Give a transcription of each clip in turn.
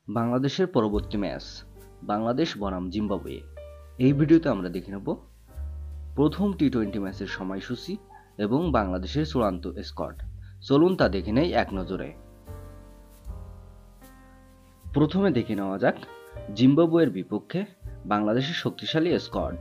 বাংলাদেশের পরবর্তী ম্যাচ বাংলাদেশ বনাম জিম্বাবুয়ে। এই ভিডিওতে আমরা দেখে নেব প্রথম টি-20 ম্যাচের সময়সূচি এবং বাংলাদেশের চূড়ান্ত স্কোয়াড। চলুন তা দেখে নেই এক নজরে। প্রথমে দেখে নেওয়া যাক জিম্বাবুয়ের বিপক্ষে বাংলাদেশের শক্তিশালী squad.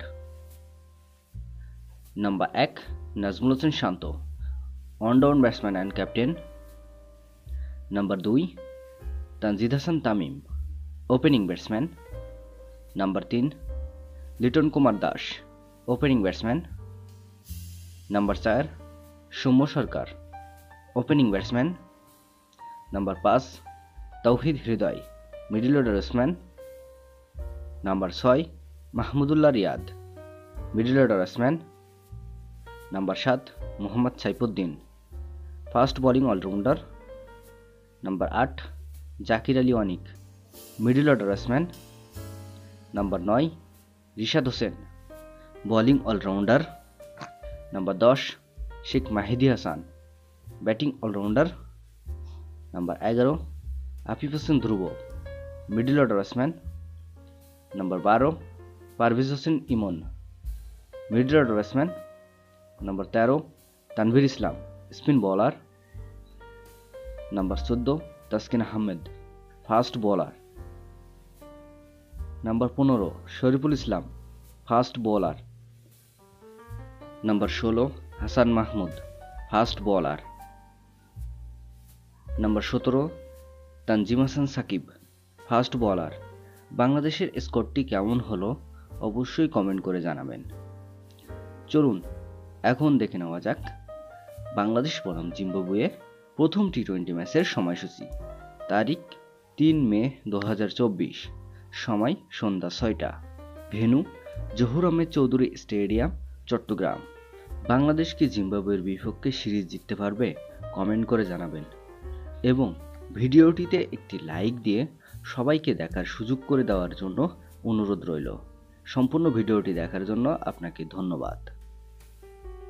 Number 1 Najmul Hossain Shanto, one down batsman and captain. Number 2 Tanzid Hasan Tamim, opening batsman. Number 3 Liton Kumar Das, opening batsman. Number 4 Soumya Sarkar, opening batsman. Number 5 Towhid Hridoy, middle order batsman. Number 6 Mahmudullah Riyad, middle order batsman. Number 7 Mohammad Saifuddin, fast bowling allrounder. Number 8 Jaker Ali Anik, middle order batsman. Number 9 Rishad Hossain, bowling allrounder. Number 10 Sheikh Mahedi Hasan, batting allrounder. Number 11 Afif Hossain Dhruba, middle order batsman. Number 12 Parvez Hossain Emon, middle order batsman. Number 13 Tanvir Islam, spin bowler. Number 14 Taskin Ahmed, fast bowler. Number 15 Shoriful Islam, fast bowler. Number 16 Hasan Mahmud, fast bowler. Number 17 Tanzim Hasan Sakib, fast bowler. বাংলাদেশের স্কোরটি কেমন হলো অবশ্যই comment করে জানাবেন। চলুন এখন দেখে নেওয়া যাক বাংলাদেশ বনাম জিম্বাবুয়ে প্রথম টি-20 ম্যাচের সময়সূচি। তারিখ 3 মে 2024, সময় সন্ধ্যা 6টা, ভেন্যু জহুর আহমেদ চৌধুরী স্টেডিয়াম, চট্টগ্রাম। বাংলাদেশ কি জিম্বাবুয়ের বিপক্ষে সিরিজ জিততে পারবে? কমেন্ট করে জানাবেন এবং ভিডিওটিতে একটি লাইক দিয়ে সবাইকে দেখার সুযোগ করে দেওয়ার জন্য অনুরোধ রইল। সম্পূর্ণ ভিডিওটি দেখার জন্য আপনাকে ধন্যবাদ।